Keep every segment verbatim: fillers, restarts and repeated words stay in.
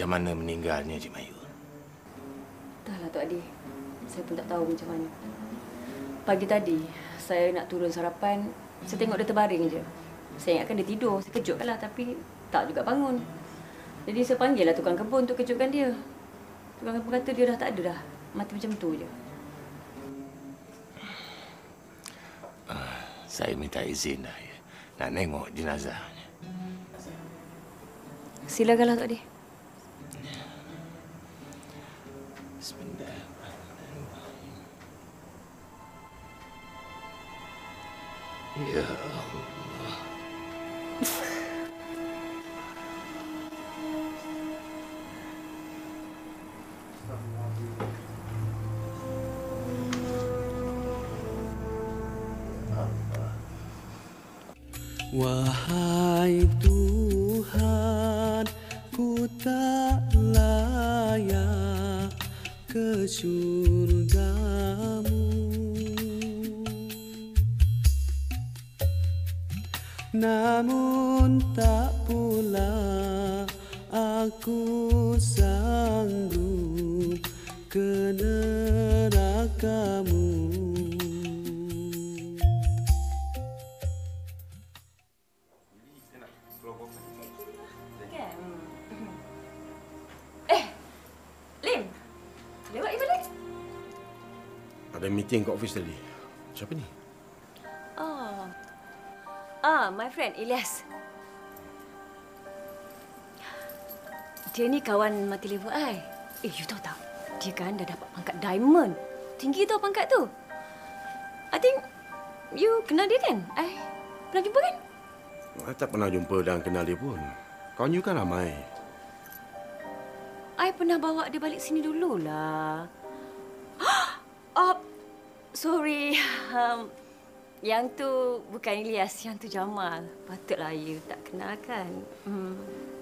Macam mana meninggalnya Cik Mayu? Entahlah, Tok Adi. Saya pun tak tahu macam mana. Pagi tadi, saya nak turun sarapan. Saya tengok dia terbaring je. Saya ingatkan dia tidur. Saya kejutkanlah, tapi tak juga bangun. Jadi saya panggillah tukang kebun untuk kejutkan dia. Tukang kebun kata dia dah tak ada dah. Mati macam tu je. Uh, saya minta izin dah ya. Nak tengok jenazahnya. Silakanlah, Tok Adi. Ya Allah. Wahai Tuhan, ku tak layak ke surgamu, namun tak pula aku sanggup ke nerakamu. Ada meeting kat office tadi. Siapa ni? Oh. Ah, my friend Ilyas. Dia ni kawan mati level I. Eh, you tahu tak? Dia kan dah dapat pangkat diamond. Tinggi tau pangkat tu. I think you kenal dia kan? I pernah jumpa kan? Saya tak pernah jumpa dan kenal dia pun. Kawan you kan ramai. I pernah bawa dia balik sini dululah. Oh, sorry. Um, yang tu bukan Ilyas, yang tu Jamal. Patutlah you tak kenal kan? Hmm.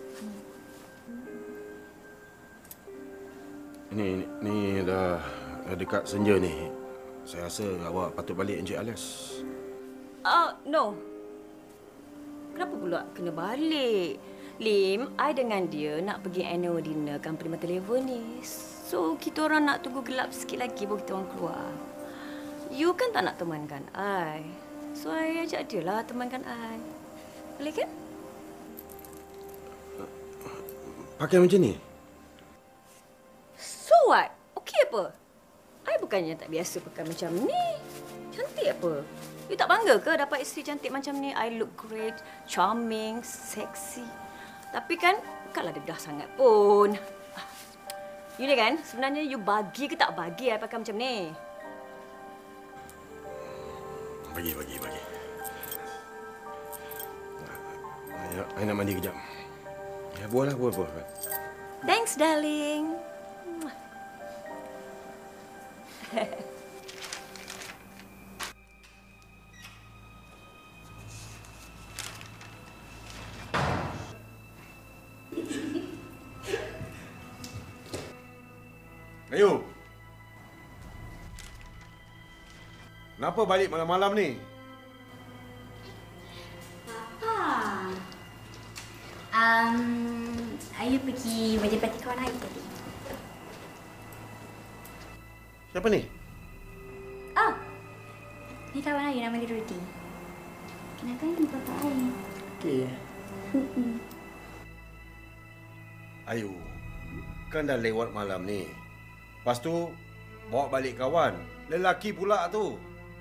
Ni ni dah, dah dekat senja ni. Saya rasa awak patut balik Encik Alias. Oh, no. Kenapa pula kena balik? Lim, I dengan dia nak pergi annual dinner company mata level ni. So, kita orang nak tunggu gelap sikit lagi baru kita orang keluar. You kan tak nak temankan I. So, I ajak dia lah temankan I. Boleh kan? Pakai macam ni? So what? Okey apa? I bukannya tak biasa pakai macam ni. Cantik apa? You tak bangga ke dapat isteri cantik macam ni? I look great, charming, sexy. Tapi kan, bukanlah dedah sangat pun. You ni kan, sebenarnya you bagi ke tak bagi I pakai macam ni? Bagi, bagi, bagi. I, I nak mandi kejap. Ya, buatlah, buat, buat. Thanks, darling. Ayu. Kenapa balik malam-malam ni? Papa. Um, Ayu pergi birthday party kawan Ayu tadi. Siapa ni? Oh. Ni kawan Ayu nama dia Rudy. Kenapa ni papa Ayu? Okey. Ayu, kan dah lewat malam ni. Lepas tu, bawa balik kawan. Lelaki pula tu.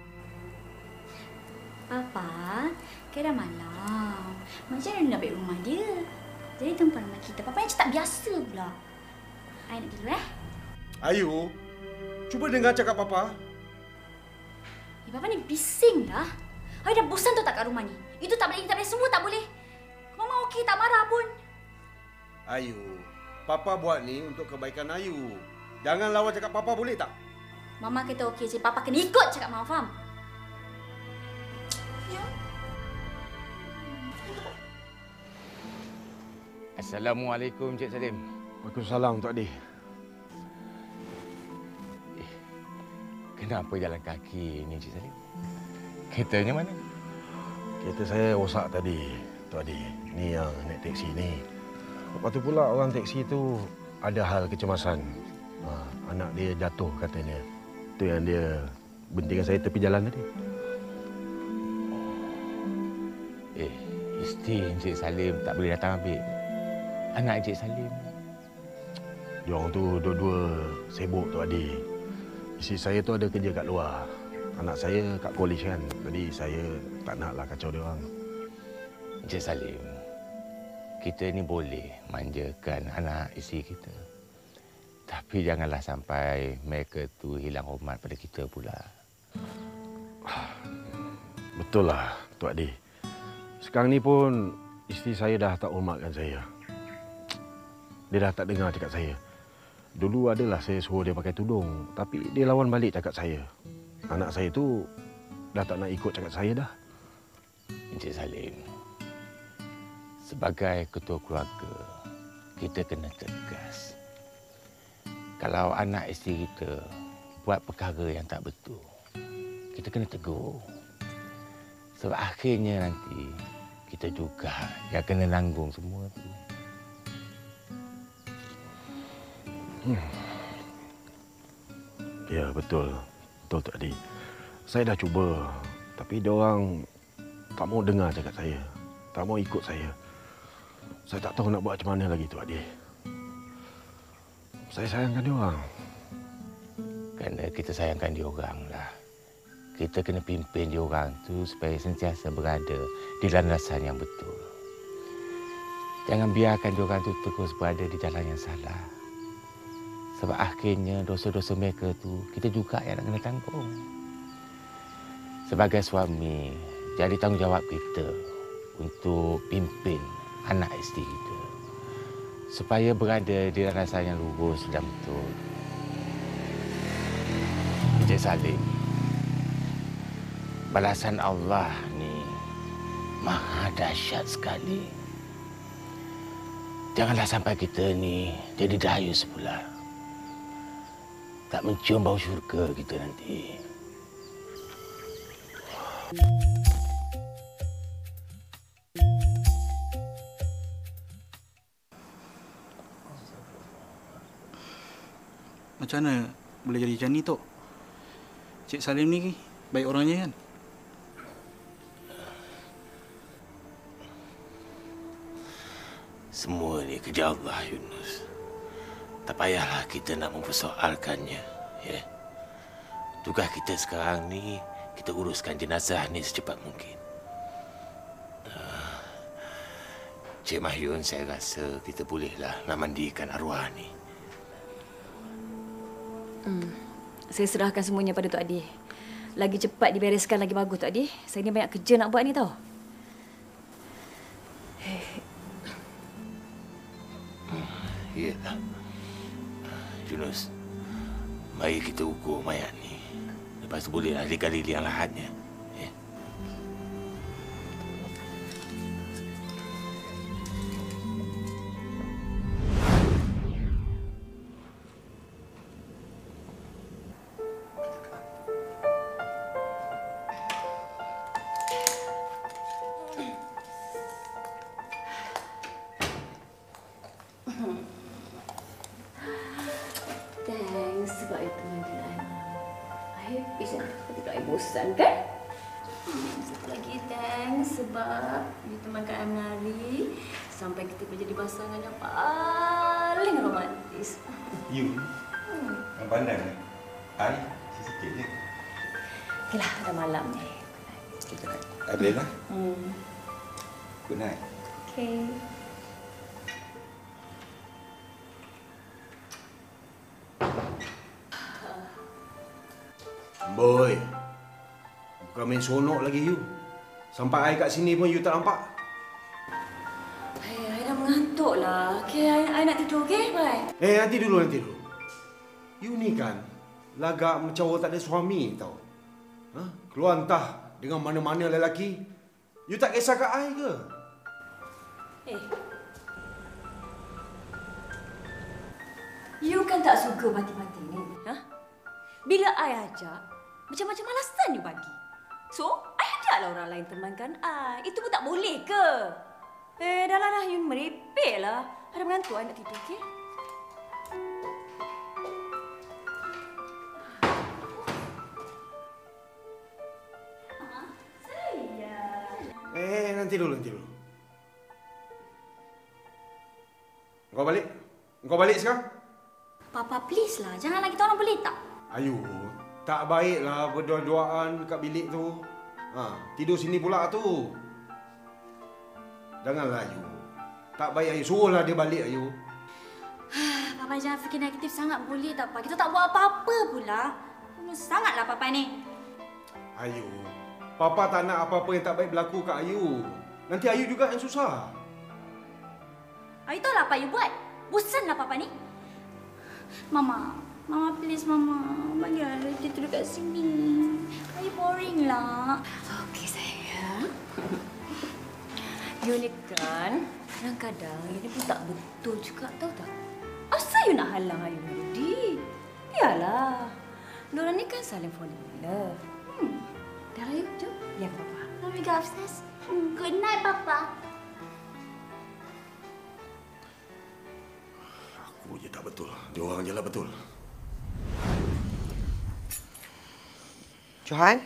Papa, kan dah malam. Macam mana nak balik rumah dia? Jadi tumpah rumah kita. Papa yang tak biasa pula. Ayu nak dulu eh? Ayu, cuba dengar cakap Papa. Eh, Papa ni bising lah. Ayu dah bosan tu tak kat rumah ni. Itu tak boleh, tak boleh, semua tak boleh. Mama okey, tak marah pun. Ayu, Papa buat ni untuk kebaikan Ayu. Jangan lawan cakap Papa, boleh tak? Mama kata okey je. Papa kena ikut cakap Mama, faham? Assalamualaikum, Cik Salim. Waalaikumsalam, Tok Adi. Eh, kenapa jalan kaki ni, Cik Salim? Keretanya mana? Kereta saya rosak tadi, Tok Adi. Ni yang naik teksi ni. Lepas tu pula orang teksi tu ada hal kecemasan. Ha, anak dia jatuh katanya. Itu yang dia berhentikan saya tepi jalan tadi. Eh, isteri Encik Salim tak boleh datang ambil. Anak Encik Salim. Diorang tu dua-dua sibuk tu adik. Isteri saya tu ada kerja kat luar. Anak saya kat college kan. Jadi saya tak naklah kacau diorang. Encik Salim, kita ni boleh manjakan anak isteri kita. Tapi janganlah sampai mereka tu hilang hormat pada kita pula. Betul lah, Tok Adi. Sekarang ni pun isteri saya dah tak hormatkan saya. Dia dah tak dengar cakap saya. Dulu adalah saya suruh dia pakai tudung, tapi dia lawan balik cakap saya. Anak saya tu dah tak nak ikut cakap saya dah. Encik Salim, sebagai ketua keluarga, kita kena tegas. Kalau anak isteri kita buat perkara yang tak betul, kita kena tegur. Sebab akhirnya nanti kita juga yang kena nanggung semua tu. Hmm. Ya, betul. Betul, Tok Adi. Saya dah cuba, tapi dia orang tak mau dengar cakap saya. Tak mau ikut saya. Saya tak tahu nak buat macam mana lagi, Tok Adi. Saya sayangkan dia orang. Kerana kita sayangkan dia orang lah. Kita kena pimpin dia orang tu supaya sentiasa berada di landasan yang betul. Jangan biarkan dia orang tu terus berada di jalan yang salah. Sebab akhirnya dosa-dosa mereka tu kita juga yang nak kena tanggung. Sebagai suami, jadi tanggungjawab kita untuk pimpin anak isteri kita. Supaya berada di landasan yang lurus dan betul. Encik Salim, balasan Allah ni maha dahsyat sekali. Janganlah sampai kita ni jadi dayus pula. Tak mencium bau syurga kita nanti. Macam mana boleh jadi macam ni, Tok? Cik Salim ni baik orangnya kan? Semua ni kerja Allah, Yunus. Tak payahlah kita nak mempersoalkannya, ya. Tugas kita sekarang ni, kita uruskan jenazah ni secepat mungkin. Uh, Cik Mahyun, saya rasa kita bolehlah nak mandikan arwah ni. Hmm. Saya serahkan semuanya pada Tok Adi. Lagi cepat dibereskan, lagi bagus, Tok Adi. Saya ni banyak kerja nak buat ni, tau. Hmm, iyalah. Yunus, mari kita ukur mayat ni. Lepas tu bolehlah digali liang lahatnya. Ya. Thanks sebab itu mandian. I habis nak ketika I bosan kan? Hmm, satu lagi thanks sebab you temankan I menari sampai kita menjadi pasangan yang paling romantis. You? Hmm. Yang pandang? I? Sikit je. Okeylah, dah malam ni. I boleh lah? Hmm. Good night. Okay. Boy, bukan main sonok lagi you. Sampai I kat sini pun you tak nampak. Hey, I dah mengantuk lah. Okay, I, I nak tidur, okay? Bye. Eh, nanti dulu, nanti dulu. You ni kan, lagak macam orang tak ada suami tau. Ha? Keluar entah dengan mana-mana lelaki. You tak kisah kat I ke? Eh. You kan tak suka mati-mati ni, ha? Bila I ajak, macam-macam alasan you bagi. So, I ajaklah orang lain temankan I. Itu pun tak boleh ke? Eh, dah lah, dah. You merepek lah. Ada menantu I nak tidur, okey? Eh, nanti dulu, nanti dulu. Kau balik? Kau balik sekarang? Papa, please lah. Janganlah kita orang, boleh tak? Ayu, tak baiklah berdua-duaan kat bilik tu. Ha, tidur sini pula tu. Janganlah, Ayu. Tak baik, Ayu. Suruhlah dia balik, Ayu. Papa jangan fikir negatif sangat, boleh tak, Pak? Kita tak buat apa-apa pula. Sangatlah Papa ni. Ayu, Papa tak nak apa-apa yang tak baik berlaku kat Ayu. Nanti Ayu juga yang susah. Ayu tahu lah apa Ayu buat. Bosanlah Papa ni. Mama, Mama please Mama. Bagilah dia tidur kat sini. Ayu boring lah. Okey, sayang. You ni kan, kadang-kadang you ni pun tak betul juga, tahu tak? Asal you nak halang Ayu Nurudi? Biarlah. Diorang ni kan saling fall in love. Hmm. Dah lah, yuk, jom. Ya, Papa. Let me go upstairs. Good night, Papa. Aku je tak betul. Dia orang je lah betul. Johan?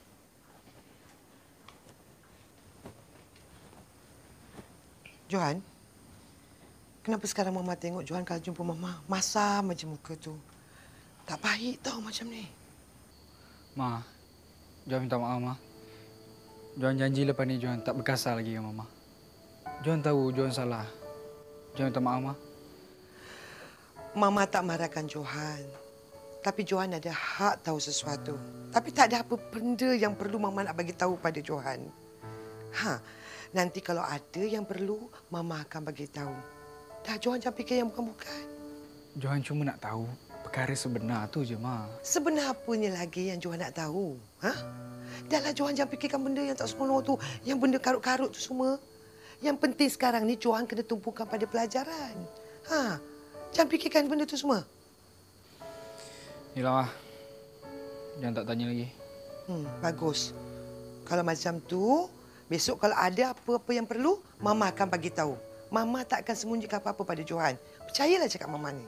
Johan? Kenapa sekarang Mama tengok Johan kalau jumpa Mama masam macam muka tu? Tak baik tau macam ni. Ma, Johan minta maaf, Ma. Johan janji lepas ni Johan tak berkasar lagi dengan Mama. Johan tahu Johan salah. Johan minta maaf, Ma. Mama tak marahkan Johan. Tapi Johan ada hak tahu sesuatu. Tapi tak ada apa benda yang perlu Mama nak bagi tahu pada Johan. Ha, nanti kalau ada yang perlu, Mama akan bagi tahu. Dah, Johan jangan fikir yang bukan-bukan. Johan cuma nak tahu perkara sebenar tu je, Ma. Sebenar apanya lagi yang Johan nak tahu? Ha? Dahlah, Johan jangan fikirkan benda yang tak senonoh tu. Yang benda karut-karut tu semua. Yang penting sekarang ni Johan kena tumpukan pada pelajaran. Ha? Jangan fikirkan benda tu semua. Yelah, Ma. Jangan tak tanya lagi. Hmm, bagus. Kalau macam tu, besok kalau ada apa-apa yang perlu, Mama akan bagi tahu. Mama tak akan sembunyikan apa-apa pada Johan. Percayalah cakap Mama ni.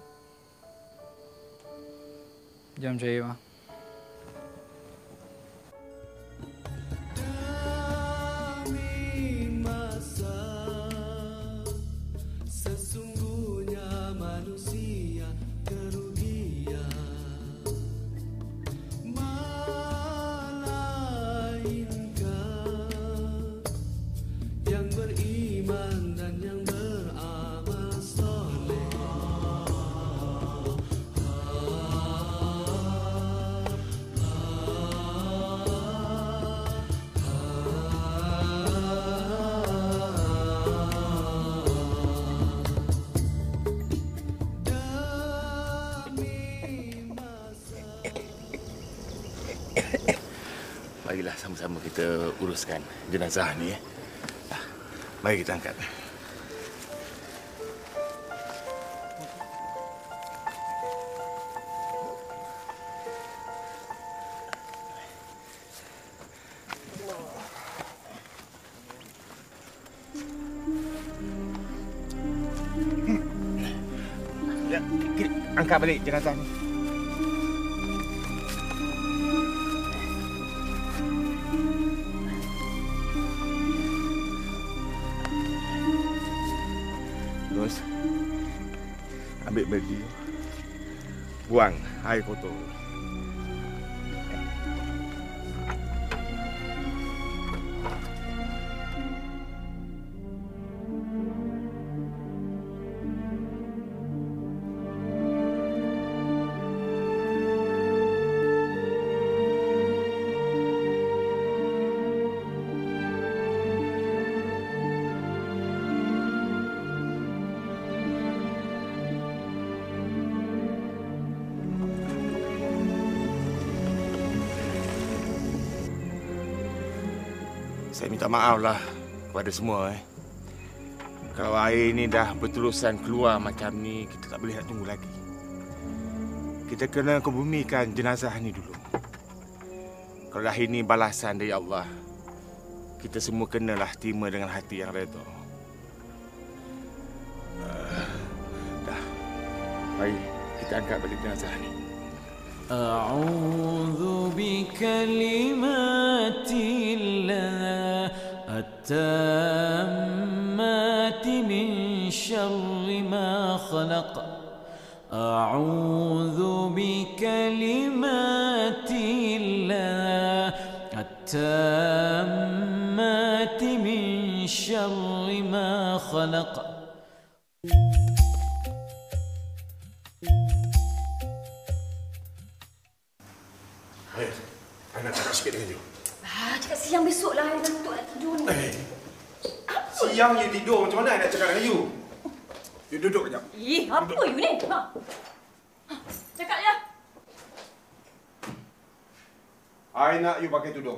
Jangan percaya, Ma. Demi masa, sesungguhnya manusia kerugian. Melainkan yang beriman dan yang beramal soleh. Marilah sama-sama kita uruskan jenazah ni. Eh. Mari kita angkat. Ya, angkat balik jenazah ni. Terus ambil baju, buang air kotor. Saya minta maaflah kepada semua. Eh. Kalau air ini dah berterusan keluar macam ni, kita tak boleh nak tunggu lagi. Kita kena kebumikan jenazah ni dulu. Kalau dah ini balasan dari Allah, kita semua kenalah terima dengan hati yang redha. Uh, kita angkat balik jenazah ni. أعوذ بكلمات الله التامات من شر ما خلق أعوذ بكلمات الله التامات من شر ما خلق. Eh, I nak cakap sikit dengan you. Ah, cakap siang besok lah. I ngantuk nak tidur ni. Eh, siang you tidur. Macam mana I nak cakap dengan you? You duduk kejap. Ih, apa duduk. You ni? Ha. Cakap je. I nak you pakai tudung.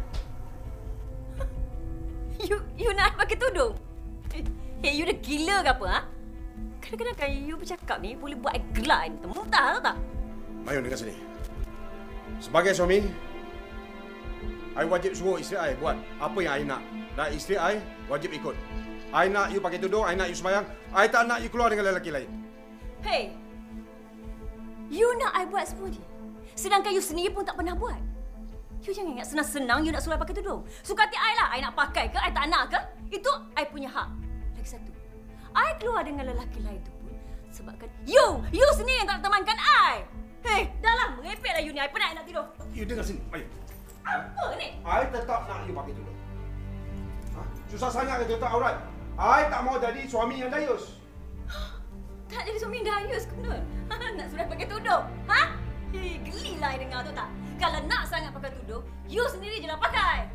You you nak pakai tudung? Hey, you dah gila ke apa? Ha? Kadang-kadang kan you bercakap ni boleh buat I gelak ni. Muntah tahu tak? Mayun dekat sini. Sebagai suami, I wajib suruh isteri I buat apa yang I nak. Dan isteri I wajib ikut. I nak you pakai tudung, I nak you sembahyang. I tak nak you keluar dengan lelaki lain. Hey, you nak I buat semua ni? Sedangkan you sendiri pun tak pernah buat. You jangan ingat senang-senang you nak suruh I pakai tudung. Suka hati I lah. I nak pakai ke, I tak nak ke, itu I punya hak. Lagi satu, I keluar dengan lelaki lain tu pun sebabkan you, you sendiri yang tak temankan I. Hei, dah lah merepek lah you ni. I penat nak tidur. You dengar sini, Mayun. Apa ni? I tetap nak you pakai tudung. Ha? Susah sangat ke tutup aurat? I tak mau jadi suami yang dayus. Tak jadi suami dayus ke betul? Nak suruh pakai tudung? Ha? Hei, geli lah I dengar tu tak? Kalau nak sangat pakai tudung, you sendiri je lah pakai.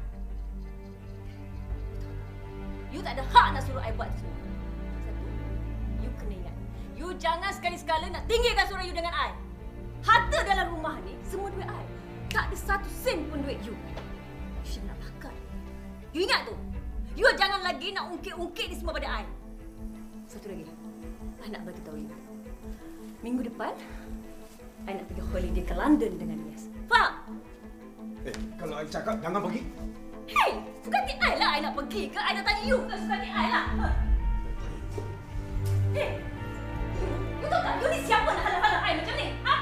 You tak ada hak nak suruh I buat tu semua. Satu, you kena ingat. You jangan sekali-sekala nak tinggikan suara you dengan I. Harta dalam rumah ni semua duit I. Tak ada satu sen pun duit you. You should nak pakai. You ingat tu? You jangan lagi nak ungkit-ungkit ni semua pada I. Satu lagi. I nak bagi tahu you. Minggu depan, I nak pergi holiday ke London dengan Nias. Faham? Eh, kalau I cakap jangan pergi. Hei, suka hati I lah I nak pergi ke? I nak tanya you ke suka hati I lah. Hei, you tahu tak? You ni siapa nak halang-halang I macam ni? Ha?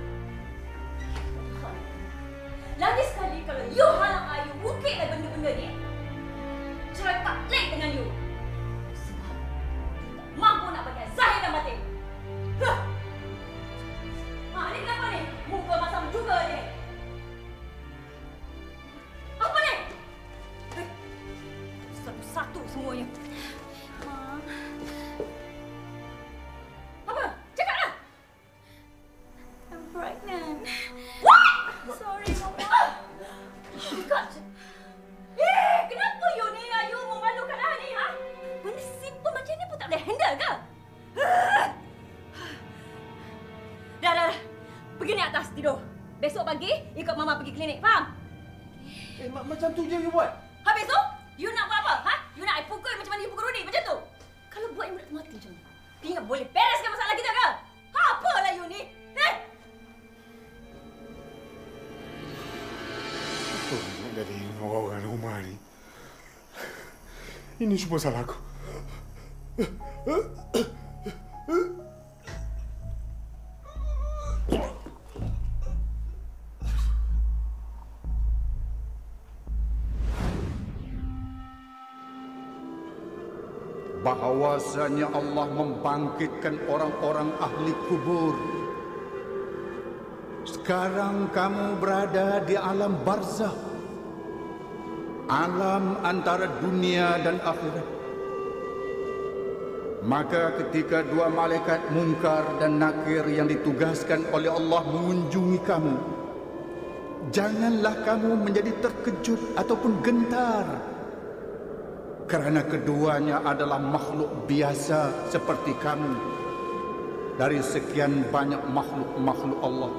Lagi sekali kalau you halang I, you ungkit lah benda-benda ni, cerai tak lek dengan you. Sebab you tak mampu nak bagi I zahir dan batin. Huh. Ha, ni kenapa ni? Muka masam juga ni. Apa ni? Eh, satu-satu semuanya. Ma. Apa? Cakaplah. I'm pregnant. What? Sorry, Mama. Oh God. Eh, kenapa you ni? You memalukan I ni, ha? Benda simple macam ni pun tak boleh handle ke? Dah, dah, dah. Pergi naik atas, tidur. Besok pagi, ikut Mama pergi klinik, faham? Eh, ma- macam tu je you buat. Habis tu, you nak buat apa? Ha? You nak I pukul macam mana you pukul Rudi, macam tu? Kalau buat you nak mati macam ni, you ingat boleh bereskan masalah kita ke? Ha, apalah you ni? Eh? Apa nak jadi orang-orang rumah ni? Ini semua salah aku. Bahawasanya Allah membangkitkan orang-orang ahli kubur. Sekarang kamu berada di alam barzakh, alam antara dunia dan akhirat. Maka ketika dua malaikat Munkar dan Nakir yang ditugaskan oleh Allah mengunjungi kamu, janganlah kamu menjadi terkejut ataupun gentar, kerana keduanya adalah makhluk biasa seperti kamu dari sekian banyak makhluk-makhluk Allah.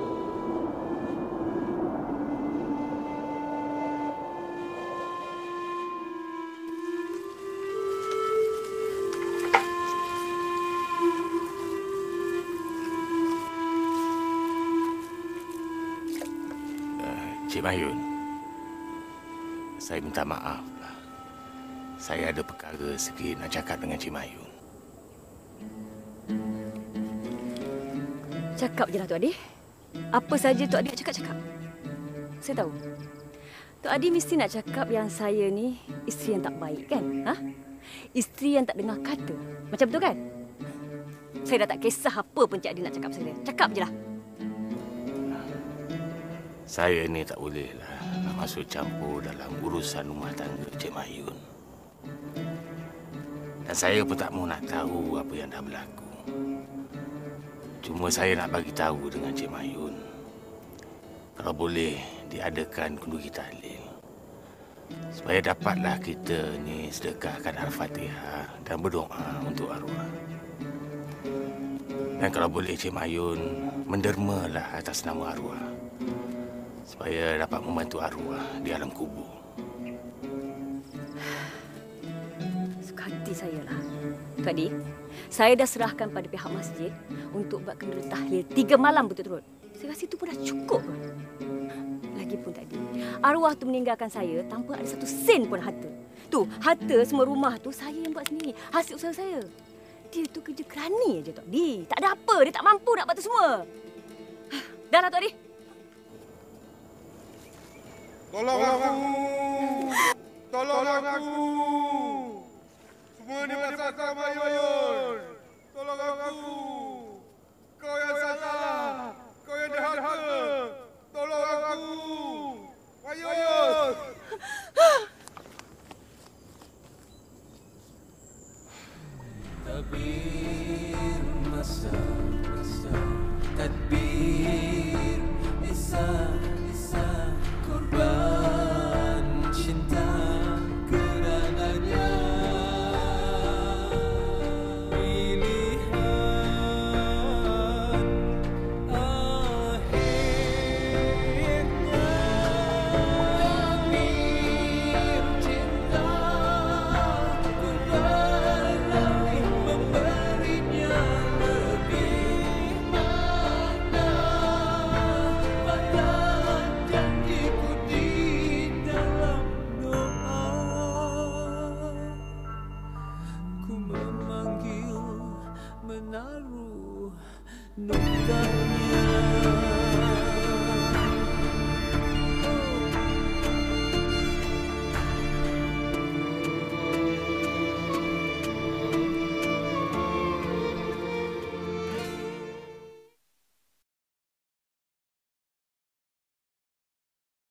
Cik Mayun, saya minta maaf lah. Saya ada perkara sikit nak cakap dengan Cik Mayun. Cakap je lah Tok Adi. Apa saja Tok Adi nak cakap-cakap. Saya tahu. Tok Adi mesti nak cakap yang saya ni isteri yang tak baik kan? Ha? Isteri yang tak dengar kata. Macam betul kan? Saya dah tak kisah apa pun Cik Adi nak cakap saya. Cakap je lah. Saya ni tak bolehlah nak masuk campur dalam urusan rumah tangga Cik Mayun. Dan saya pun tak mau nak tahu apa yang dah berlaku. Cuma saya nak bagi tahu dengan Cik Mayun. Kalau boleh diadakan kenduri tahlil. Supaya dapatlah kita ni sedekahkan Al-Fatihah dan berdoa untuk arwah. Dan kalau boleh Cik Mayun mendermalah atas nama arwah. Supaya dapat membantu arwah di alam kubur. Suka hati saya lah. Tok Adi, saya dah serahkan pada pihak masjid untuk buat kenduri tahlil tiga malam berturut-turut. Saya rasa itu pun dah cukup. Lagipun tadi, arwah tu meninggalkan saya tanpa ada satu sen pun harta. Tu, harta semua rumah tu saya yang buat sendiri. Hasil usaha saya. Dia tu kerja kerani aja Tok Adi. Tak ada apa, dia tak mampu nak buat tu semua. Dah lah Tok Adi. Tolong aku! Tolong aku! Semua ni pasal Kak Mayun! Tolong aku! Kau yang salah! Kau yang derhaka! Tolong aku! Mayun! Tadbir masa, masa Tadbir Isa, Isa Korban cinta kerananya Pilihan akhirnya Tadbir cinta Kuberani memberinya lebih makna pada janjiku di dalam doa. Ku memanggil menaruh nokta